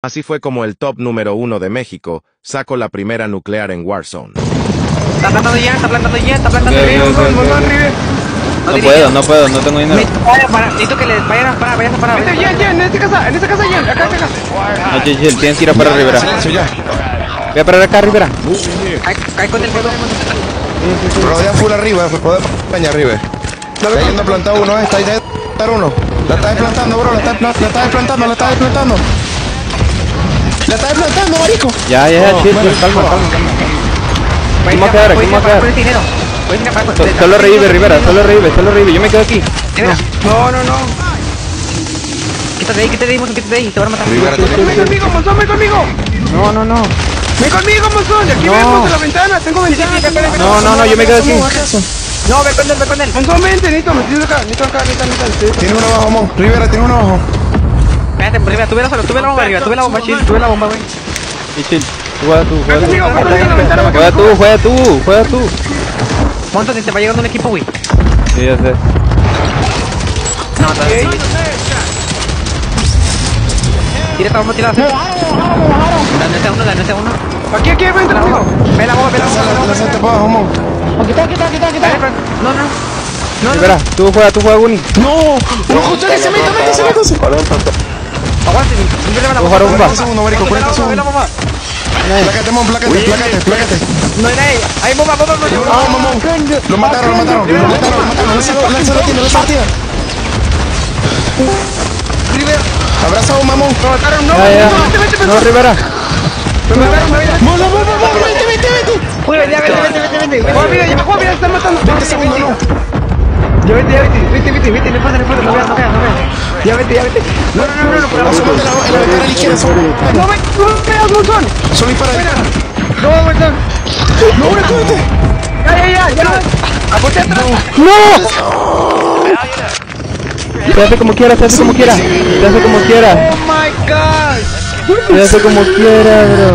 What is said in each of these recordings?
Así fue como el top número 1 de México sacó la primera nuclear en Warzone. Está plantando ya, está plantando ya, está plantando Okay, ya. No puedo, no tengo dinero. Necesito que les vayan a parar, vayan a parar. En esta casa, acá. No, chill, tienes que ir a parar Rivera. Voy a parar acá, Rivera. Cae con el fuego. Rodea full arriba, puede peña arriba. Está yendo plantado uno, está ahí de uno. La está desplantando, bro, la está desplantando. La está desplantando, marico. Ya, chill, calma. ¿Cómo va a quedar? Solo revive, Rivera, solo revive. Yo me quedo aquí. No. Quítate de ahí, te van a matar. Ven conmigo. No. Ven conmigo, Monzón. De aquí vemos de la ventana. Tengo ventana. No, yo me quedo aquí. No, ve con él. Monzón, vente, necesito acá. Tiene uno abajo, Mon. Rivera, tiene uno abajo. Espérate, Rivera, tuve la bomba arriba, tuve la bomba, chill, tuve la bomba, güey. Y chill. Juega tú. Monzón, te va llegando un equipo, güey. Sí, ya sé. No, todavía. Vamos a tirar. Dame ese uno. Aquí, vente, amigo. Ve la bomba. Lánzate para abajo, Mon. Quita. No. Rivera, tú juega Guni. No, se mete. Aguante, Voy a jugar bomba. 40 segundos, marico, 40 segundos. Plácate, Mon, plácate. No hay nadie. Hay bomba. No, mamón. Lo mataron. Lánzalo, tiene la partida. Rivera. Abraza a un mamón. Lo mataron, no. Ya. No, Rivera. Vete. Vete. Juan, mira, están matando. 20 segundos, no. Ya vete, no pasa, no veas. Ya vete. No, Asómate en la ventana a la izquierda. No veas, Monzón. Solo dispara. No, Monzón. No, vete. Ya. Apunte atrás. Se hace como quiera. Oh my God. Se hace como quiera, bro.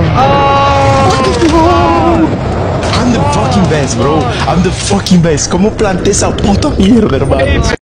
I'm the fucking best, bro. I'm the fucking best. ¿Cómo planté esa puta mierda, hermano?